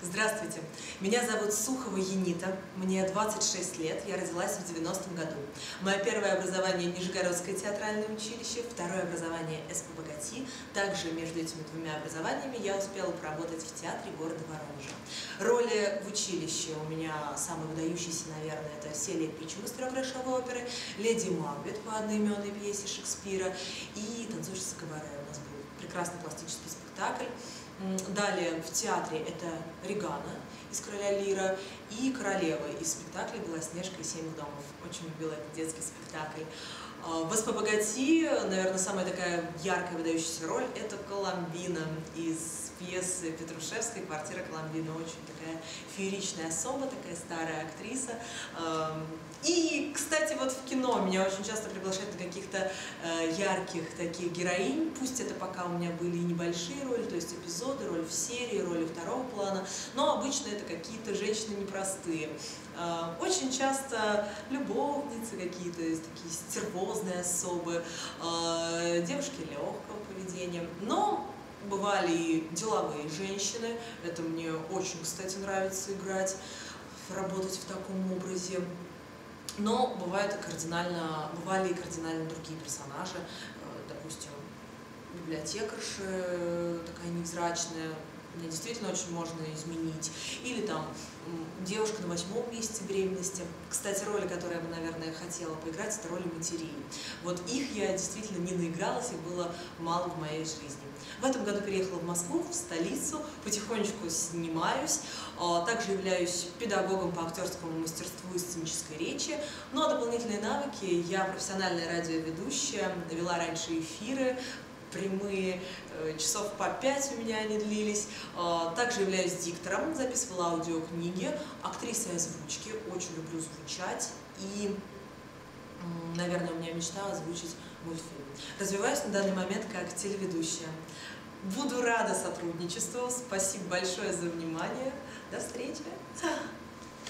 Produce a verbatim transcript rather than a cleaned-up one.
Здравствуйте, меня зовут Сухова Енита, мне двадцать шесть лет, я родилась в девяностом году. Мое первое образование – Нижегородское театральное училище, второе образование – СП «Богати». Также между этими двумя образованиями я успела поработать в театре города Воронежа. Роли в училище у меня самые выдающиеся, наверное, это Селия Причем из трехгрошовой оперы, Леди Макбет по одноименной пьесе Шекспира и Танцовщица кабаре. У нас был прекрасный пластический спектакль. Далее в театре это Регана из «Короля Лира» и Королева из спектакля «Белоснежка и семь домов». Очень любила этот детский спектакль. В СП «Богати», наверное, самая такая яркая, выдающаяся роль – это Коломбина из пьесы Петрушевской «Квартира Коломбина». Очень такая фееричная особа, такая старая актриса. И, кстати, вот в кино меня очень часто приглашают на каких-то ярких таких героинь. Пусть это пока у меня были и небольшие роли, то есть эпизоды, роли в серии, роли второго плана, но обычно это какие-то женщины непростые. Очень часто любовницы какие-то, такие стервозные особы, девушки легкого поведения. Но бывали и деловые женщины, это мне очень, кстати, нравится играть, работать в таком образе. Но бывают и кардинально, бывали и кардинально другие персонажи, допустим, библиотекарша такая невзрачная, мне действительно очень можно изменить. Или там девушка на восьмом месяце беременности. Кстати, роли, которые я бы, наверное, хотела поиграть, это роли матерей. Вот их я действительно не наигралась, их было мало в моей жизни. В этом году переехала в Москву, в столицу, потихонечку снимаюсь. Также являюсь педагогом по актерскому мастерству и сценической речи. Ну а дополнительные навыки: я профессиональная радиоведущая, вела раньше эфиры, прямые, часов по пять у меня они длились. Также являюсь диктором, записывала аудиокниги, актрисой озвучки, очень люблю звучать. И, наверное, у меня мечта озвучить мультфильм. Развиваюсь на данный момент как телеведущая. Буду рада сотрудничеству. Спасибо большое за внимание. До встречи!